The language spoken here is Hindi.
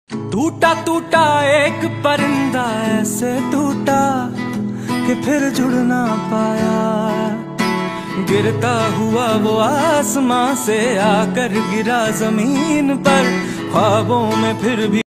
टूटा टूटा एक परिंदा ऐसे टूटा कि फिर जुड़ ना पाया। गिरता हुआ वो आसमां से आकर गिरा जमीन पर, ख्वाबों में फिर भी